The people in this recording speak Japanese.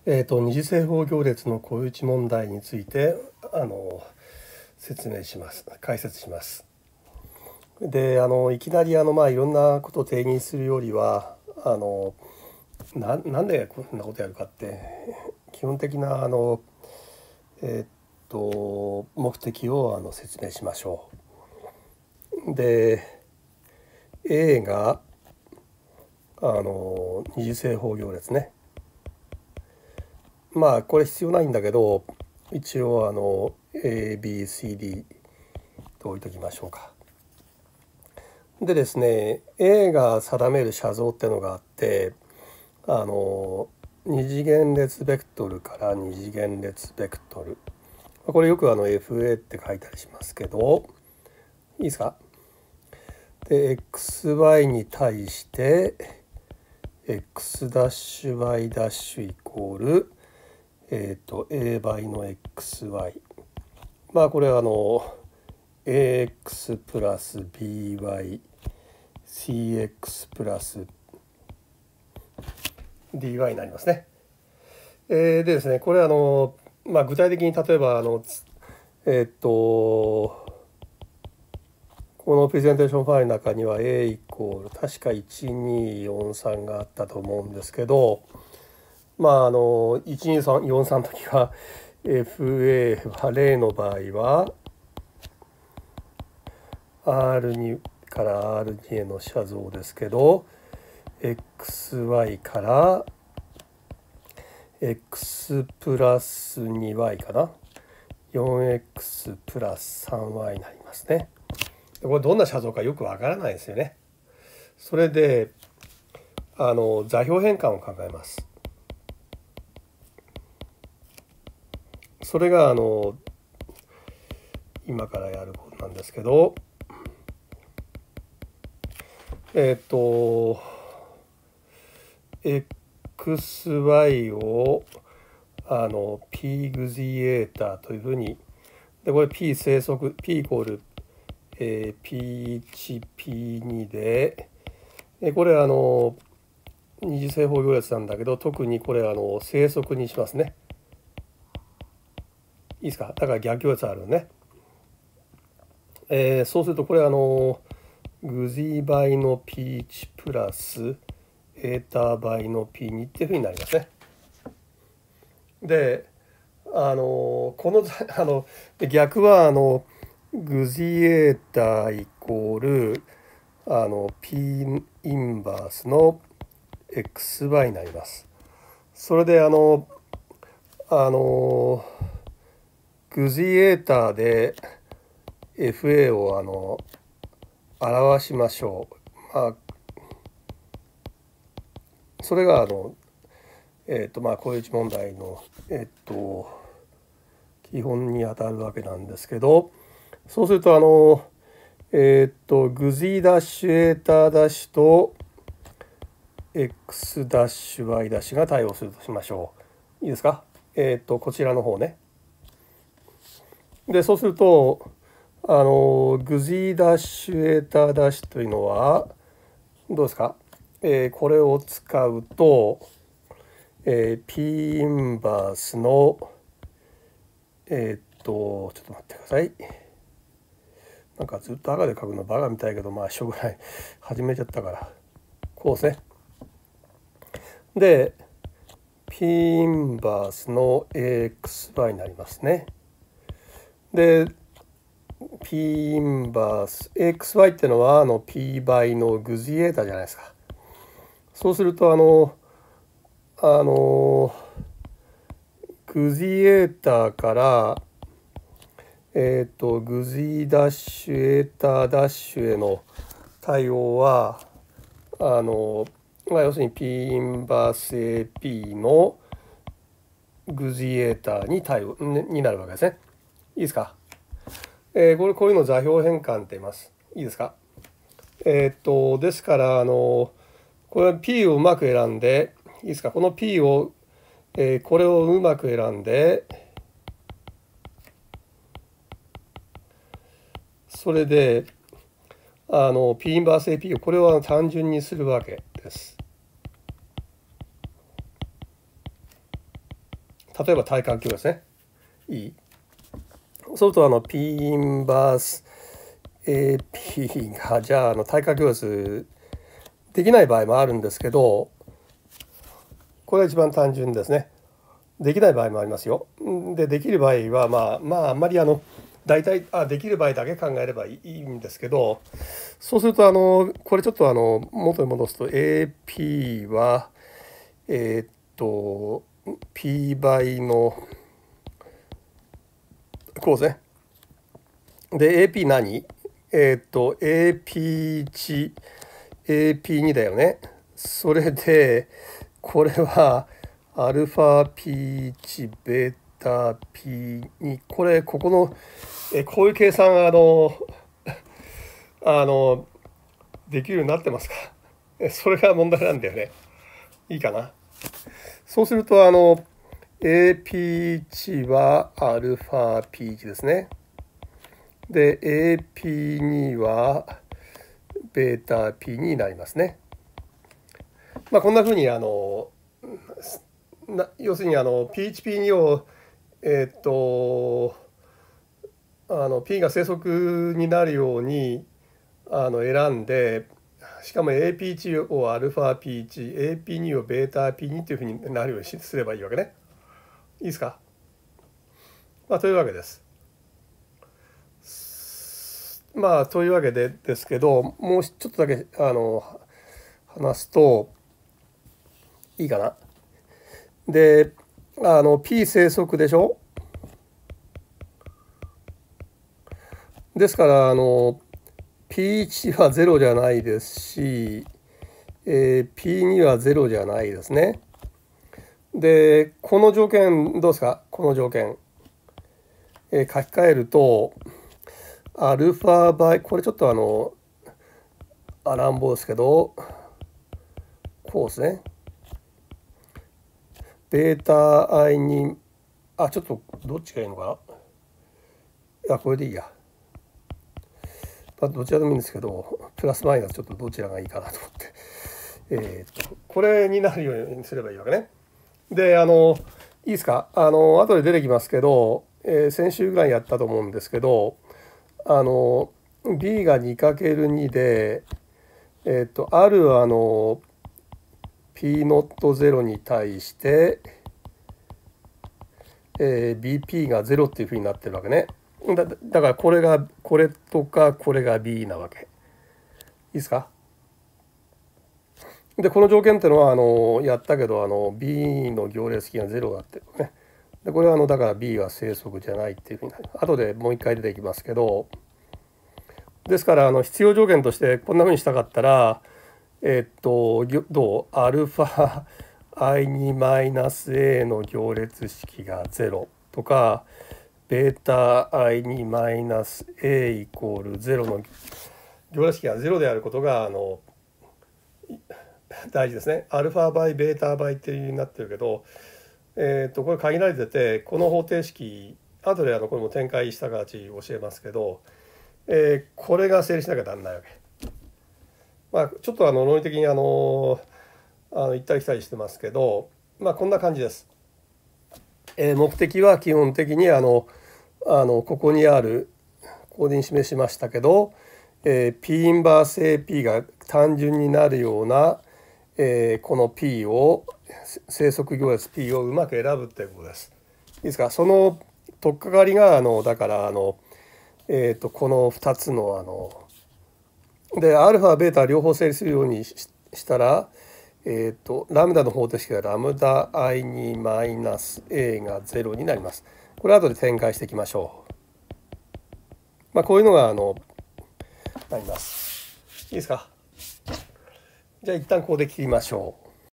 二次正方行列の小打問題について解説します。でいきなりいろんなことを定義するよりはなんでこんなことやるかって基本的な目的を説明しましょう。で A が二次正方行列ね。これ必要ないんだけど一応ABCD と置いときましょうか。でですね A が定める写像ってのがあって二次元列ベクトルから二次元列ベクトル、これよくFA って書いたりしますけどいいですか。で XY に対してX'(y') イコールA 倍の XY、これはAX プラス BY CX プラス DY になりますね。でですねこれ具体的に例えばこのプレゼンテーションファイルの中には A イコール確か1243があったと思うんですけど1243の時は FA は0の場合は R2 から R2 への写像ですけど XY から X プラス 2Y かな 4X プラス 3Y になりますね。これどんな写像かよくわからないですよね。それで座標変換を考えます。それが今からやることなんですけどXY をP グジエータというふうにでこれ P 生息 P イコールP1、P2 でこれ二次正方行列なんだけど特にこれ生息にしますね。いいですか。だから逆行列あるね。そうするとこれグジー倍の P1 プラスエータ倍の P2 っていうふうになりますね。でこの逆はグジエータイコールP インバースの XY になります。それでグジエータで FA を表しましょう。それが小打問題の基本にあたるわけなんですけど、そうするとグジダッシュエータダッシュと X ダッシュ Y ダッシュが対応するとしましょう。いいですか。こちらの方ね。でそうするとグジダッシュエータダッシュというのはどうですか。これを使うと、P インバースのちょっと待ってください。なんかずっと赤で書くのバカみたいけど一緒ぐらい始めちゃったからこうですね。で P インバースの AXY になりますね。で P インバース AXY っていうのはP 倍のグジエータじゃないですか。そうするとグジエータからグジダッシュエータダッシュへの対応は要するに P インバース AP のグジエータに対応になるわけですね。いいですか。こういうのを座標変換って言います。いいですか。ですからこれは P をうまく選んでいいですか。この P を、これをうまく選んでそれでP インバース AP をこれを単純にするわけです。 例えば対角橋ですね。いい。そうするとP インバース AP がじゃあ対角行列できない場合もあるんですけど、これが一番単純ですね。できない場合もありますよ。できる場合はあんまり大体できる場合だけ考えればいいんですけど、そうするとこれちょっと元に戻すと AP はP 倍のこうですね。で AP 何AP1 AP2 だよね。それでこれはアルファ P1 ベータ P2 ここのこういう計算できるようになってますか？それが問題なんだよね。いいかな。そうするとAP1 はアルファ P1 ですね。で AP2 はベータ P になりますね。こんなふうに要するにPHP2 をP が正則になるように選んで、しかも AP1 をアルファ P1、AP2 をベータ P2 というふうになるようにすればいいわけね。いいですか？というわけです。というわけでですけど、もうちょっとだけ話すといいかな。でP 正則でしょ。ですからP1 は0じゃないですし、P2 は0じゃないですね。でこの条件どうですか？この条件、書き換えるとアルファ倍、これちょっと乱暴ですけどこうですね。ベータ i にちょっとどっちがいいのかな。これでいいや。どちらでもいいんですけど、プラスマイナスちょっとどちらがいいかなと思ってこれになるようにすればいいわけね。でいいですか？後で出てきますけど、先週ぐらいやったと思うんですけどB が 2×2 であるP ノット0に対して、BP が0っていうふうになってるわけね。だからこれとかこれが B なわけ。いいですか？でこの条件っていうのはやったけどB の行列式が0だってね。でこれはだから B は正則じゃないっていうふうになります。後でもう一回出てきますけど、ですから必要条件としてこんなふうにしたかったらどうアルファ i2 マイナス a の行列式が0とかベータ i2 マイナス a イコール0の行列式が0であることが大事ですね。アルファ倍ベータ倍っていうになってるけど、これ限られてて、この方程式後でこれも展開した形教えますけど、これが成立しなきゃなんないわけ。ちょっと論理的に行ったり来たりしてますけど、こんな感じです。目的は基本的にここにあるここに示しましたけど、P インバース AP が単純になるような、この P を正則行列 P をうまく選ぶっていうことです。いいですか？その取っかかりがだからこの2つのでアルファベータ両方成立するようにしたらラムダの方程式がラムダ i2 マイナス a が0になります。これ後で展開していきましょう。こういうのがなります。いいですか？じゃあ一旦ここで切りましょう。